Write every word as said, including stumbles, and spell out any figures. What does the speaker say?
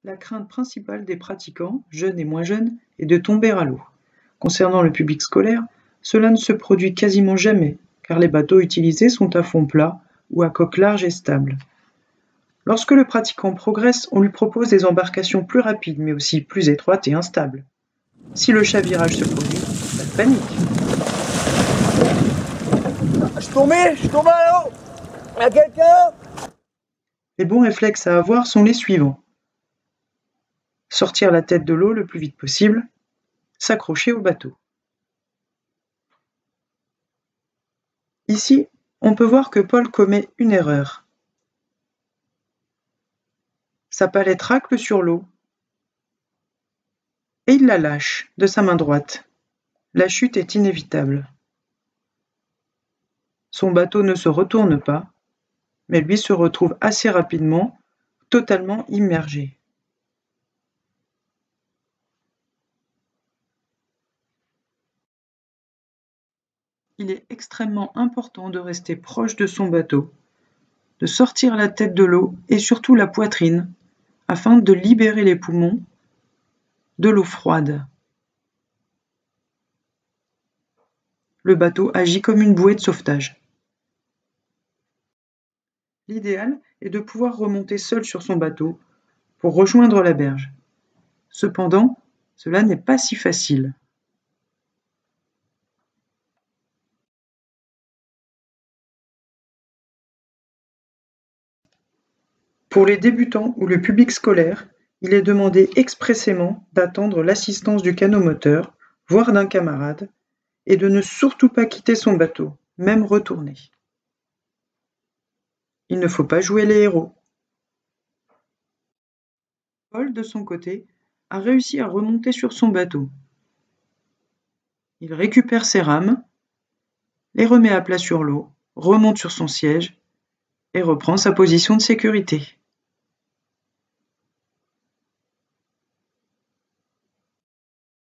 La crainte principale des pratiquants, jeunes et moins jeunes, est de tomber à l'eau. Concernant le public scolaire, cela ne se produit quasiment jamais, car les bateaux utilisés sont à fond plat ou à coque large et stable. Lorsque le pratiquant progresse, on lui propose des embarcations plus rapides, mais aussi plus étroites et instables. Si le chavirage se produit, pas de panique. Je suis tombé, je suis tombé à l'eau. Il y a quelqu'un? Les bons réflexes à avoir sont les suivants. Sortir la tête de l'eau le plus vite possible, s'accrocher au bateau. Ici, on peut voir que Paul commet une erreur. Sa palette racle sur l'eau et il la lâche de sa main droite. La chute est inévitable. Son bateau ne se retourne pas, mais lui se retrouve assez rapidement totalement immergé. Il est extrêmement important de rester proche de son bateau, de sortir la tête de l'eau et surtout la poitrine, afin de libérer les poumons de l'eau froide. Le bateau agit comme une bouée de sauvetage. L'idéal est de pouvoir remonter seul sur son bateau pour rejoindre la berge. Cependant, cela n'est pas si facile. Pour les débutants ou le public scolaire, il est demandé expressément d'attendre l'assistance du canot-moteur, voire d'un camarade, et de ne surtout pas quitter son bateau, même retourné. Il ne faut pas jouer les héros. Paul, de son côté, a réussi à remonter sur son bateau. Il récupère ses rames, les remet à plat sur l'eau, remonte sur son siège et reprend sa position de sécurité.